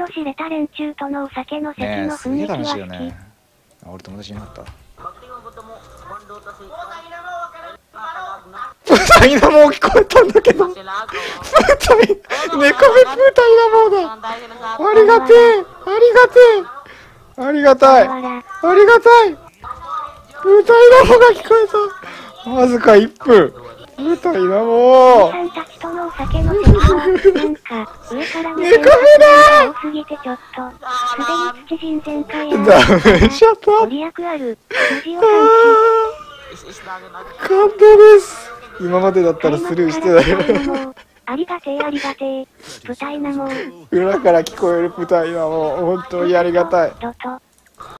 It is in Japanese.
しれた連中とのお酒の席ねえ、 の雰囲気すげえ楽しいよは好き。 ね。あ、俺友達いなかった。プタイナモ聞こえたんだけど。プタイ、猫目プタイナモだ。ありがてえ、ありがてえ、ありがたい、ありがたい。プタイナモが聞こえた。わずか1分。プタイナモ。 さんたちとのお酒の席も、なんか、上から目線が多すぎてちょっと、すでに土人全開や。 ダメじゃった。 ご利益ある。無事を感動です。今までだったらスルーしてたよ。 ありがてえありがてえ。プタイナモ。 裏から聞こえるプタイナモ、本当にありがたい。 ドト。